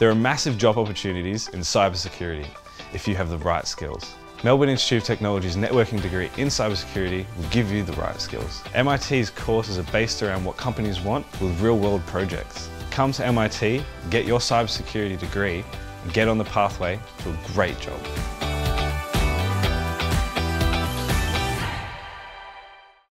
There are massive job opportunities in cybersecurity if you have the right skills. Melbourne Institute of Technology's networking degree in cybersecurity will give you the right skills. MIT's courses are based around what companies want with real-world projects. Come to MIT, get your cybersecurity degree, and get on the pathway to a great job.